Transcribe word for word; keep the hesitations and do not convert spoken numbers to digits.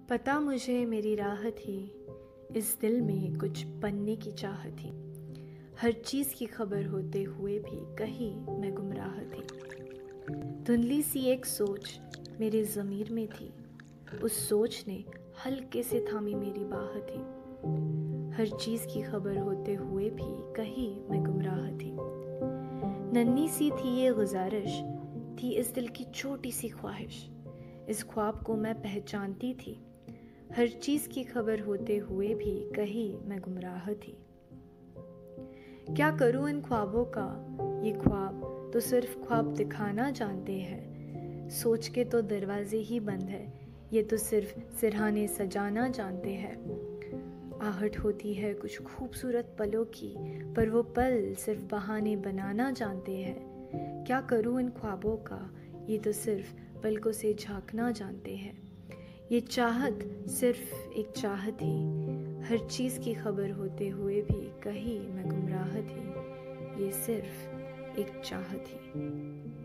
पता मुझे मेरी राह थी, इस दिल में कुछ बनने की चाह थी। हर चीज़ की खबर होते हुए भी कहीं मैं गुमराह थी। धुंधली सी एक सोच मेरे ज़मीर में थी, उस सोच ने हल्के से थामी मेरी बाह थी। हर चीज़ की खबर होते हुए भी कहीं मैं गुमराह थी। नन्ही सी थी ये गुजारिश, थी इस दिल की छोटी सी ख्वाहिश। इस ख्वाब को मैं पहचानती थी, हर चीज़ की खबर होते हुए भी कहीं मैं गुमराह थी। क्या करूं इन ख्वाबों का, ये ख्वाब तो सिर्फ ख्वाब दिखाना जानते हैं। सोच के तो दरवाजे ही बंद है, ये तो सिर्फ सिरहाने सजाना जानते हैं। आहट होती है कुछ खूबसूरत पलों की, पर वो पल सिर्फ बहाने बनाना जानते हैं। क्या करूं इन ख्वाबों का, ये तो सिर्फ पलकों से झांकना जानते हैं। ये चाहत सिर्फ एक चाहत थी, हर चीज़ की खबर होते हुए भी कहीं मैं गुमराह थी। ये सिर्फ एक चाहत थी।